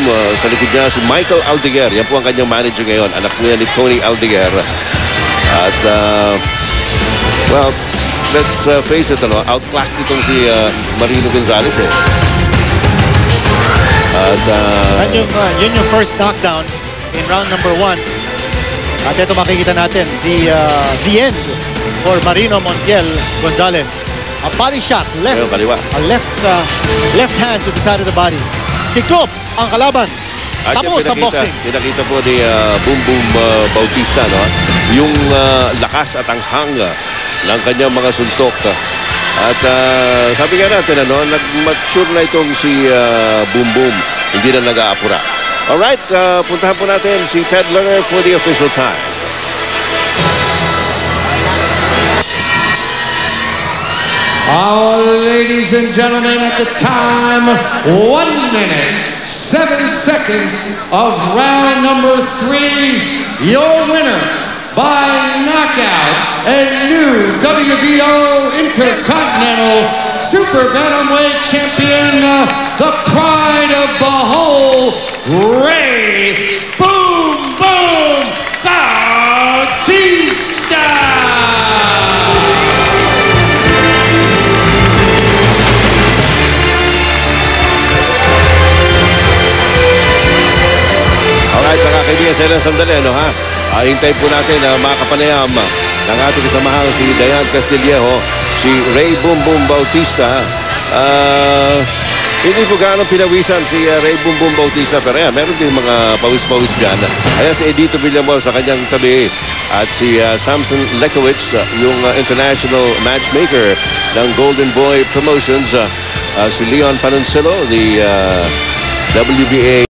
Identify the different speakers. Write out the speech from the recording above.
Speaker 1: Sa likod niya si Michael Aldeguer. Yan po ang kanyang manager ngayon. Anak po yan ni Tony Aldeguer. At, well, let's face it, outclassed itong si Marino Gonzalez eh. At,
Speaker 2: yun yung first knockdown in round number 1. At ito makikita natin, the end for Marino Montiel Gonzalez. A body shot, left. A left hand to the side of the body. Tiklop ang kalaban. Tapos sa boxing.
Speaker 1: Pinakita po ni Boom Boom Bautista, yung lakas at ang hanga ng kanyang mga suntok. At sabi nga natin, nag-mature na itong si Boom Boom. Hindi na nag-aapura. Alright, puntahan po natin si Ted Lerner for the official time.
Speaker 3: Ladies and gentlemen, at the time, 1 minute, 7 seconds of round number 3, your winner by knockout and new WBO Intercontinental Super Bantamweight Champion, the pride of the whole, Ray Boom Boom Bautista!
Speaker 1: Kaibigan sa ilang sandali, hintayin po natin na makapanayam ng ating kasamahang si Dayan Castillejo, si Ray Boom Boom Bautista. Hindi po gaano pinawisan si Ray Boom Boom Bautista, pero meron din mga pawis-pawis dyan. Ayan si Edito Villamor sa kanyang tabi at si Samson Lekowicz, yung international matchmaker ng Golden Boy Promotions, si Leon Panoncillo, the WBA